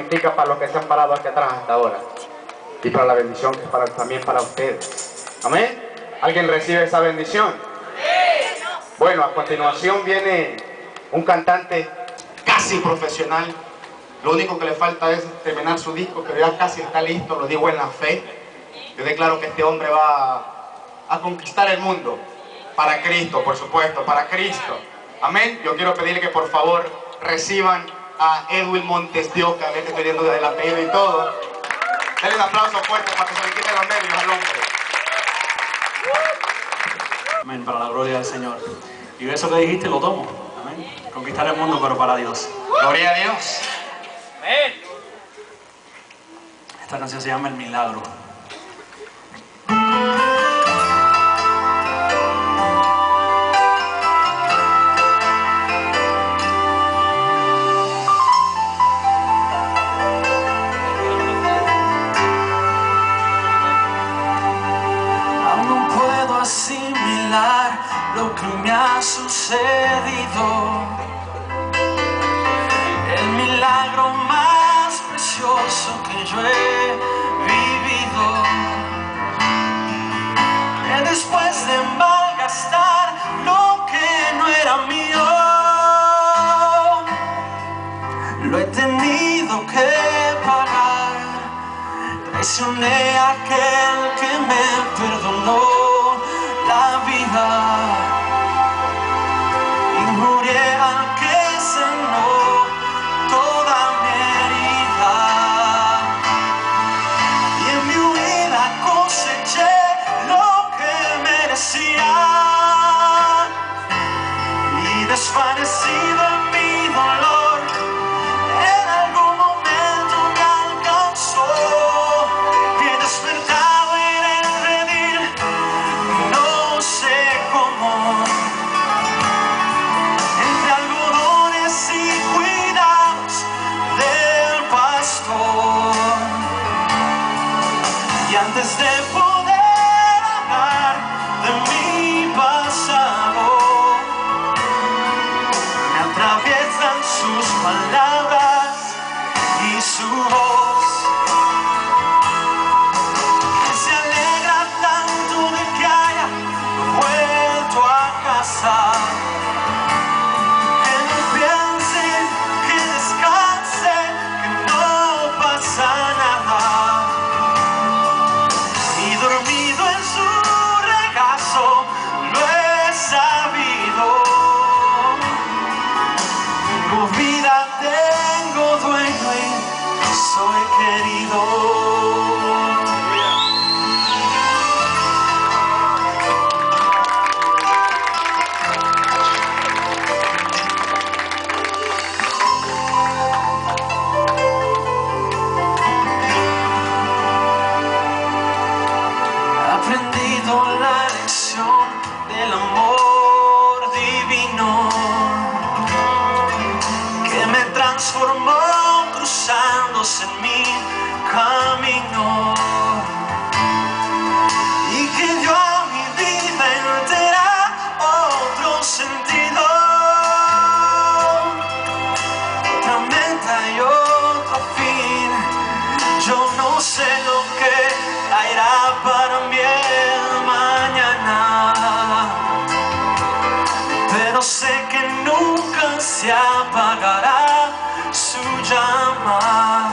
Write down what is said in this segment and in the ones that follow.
implica para los que se han parado aquí atrás hasta ahora. Y para la bendición que es también para ustedes. ¿Amén? ¿Alguien recibe esa bendición? Bueno, a continuación viene un cantante casi profesional. Lo único que le falta es terminar su disco, pero ya casi está listo, lo digo en la fe. Yo declaro que este hombre va a conquistar el mundo. Para Cristo, por supuesto, para Cristo. Amén. Yo quiero pedirle que por favor reciban a Edwin Montes de Oca. Le estoy pidiendo desde el apellido y todo. Denle un aplauso fuerte para que se le quiten los nervios al hombre. Amén, para la gloria del Señor. Y eso que dijiste lo tomo. Amén. Conquistar el mundo, pero para Dios. Gloria a Dios. Amén. Esta canción se llama El Milagro. Asimilar lo que me ha sucedido, el milagro más precioso que yo he vivido. Después de malgastar lo que no era mío, lo he tenido que pagar. Traicioné a aquel que me perdonó la vida, injurié al que sanó toda mi herida, y en mi huida coseché lo que merecía, y desvanecido en mi dolor en algún momento me alcanzó. He despertado en el redil, no sé cómo, entre algodones y cuidados del pastor. Y antes de poder hablar de mi pasado, me atraviesan sus palabras y su voz. Que no piensen, que descansen, que no pasa nada. Y dormido en su regazo lo he sabido. Tengo vida, tengo dueño y soy querido. La lección del amor divino que me transformó cruzándose en mi camino, y que dio a mi vida entera otro sentido, otra meta y otro fin. Yo no sé lo que hará para mí mañana, pero sé que nunca se apagará su llama.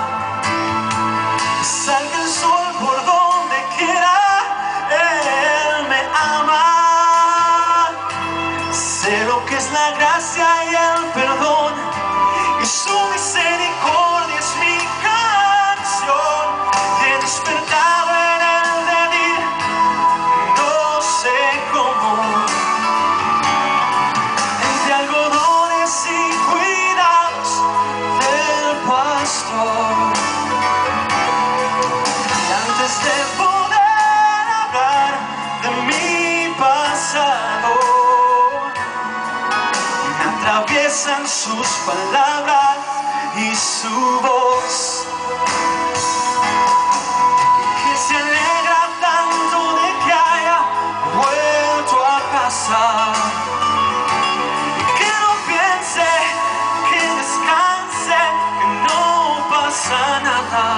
Salga el sol por donde quiera, Él me ama. Sé lo que es la gracia y el perdón, y su misericordia es mi canción. He despertado en el redil, no sé cómo, entre algodones y cuidados del pastor. Y antes de poder hablar de mi pasado, me atraviesan sus palabras y su voz, que se alegra tanto de que haya vuelto a casa, y que no piense, que descanse, que no pasa sanada.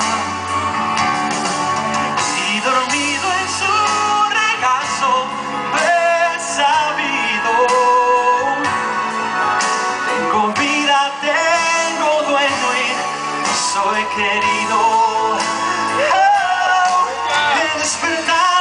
Y dormido en su regazo besabido, tengo vida, tengo dueño y soy querido. Oh, he despertado